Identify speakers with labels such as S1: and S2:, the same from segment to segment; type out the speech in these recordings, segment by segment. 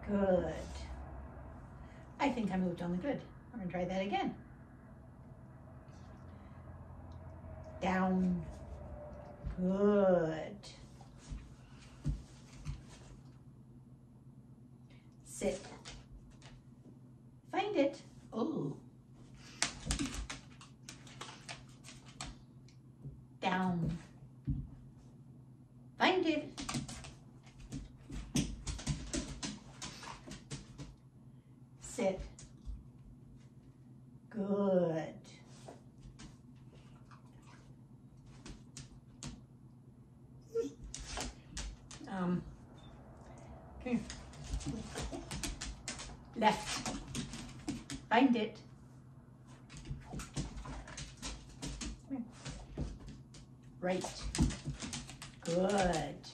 S1: Good. I think I moved on the good. We're going to try that again. Down. Good. Sit. Find it. Oh. Down. Find it. Sit. Good. Come here. Left. Find it. Right. Good.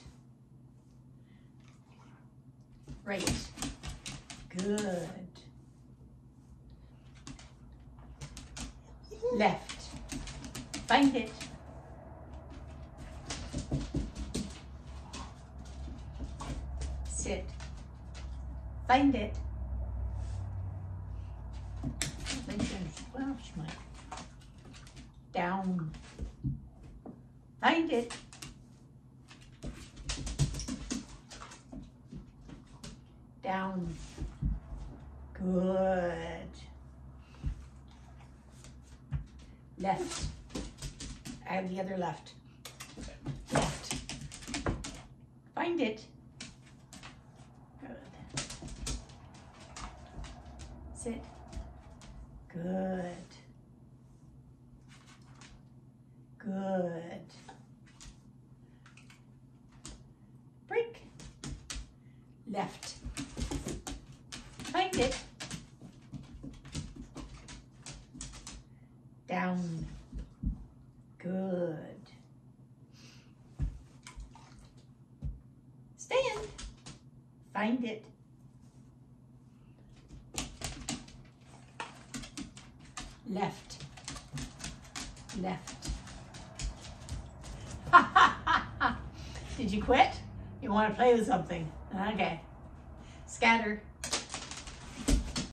S1: Right. Good. Left. Find it. Sit. Find it. Well, she might. Down. Find it. Down. Good. Left. I have the other left. Left. Find it. Good. Sit. Good. Good. Break. Left. Find it. Down. Good. Stand. Find it. Left. Left. Did you quit? You want to play with something? Okay. Scatter.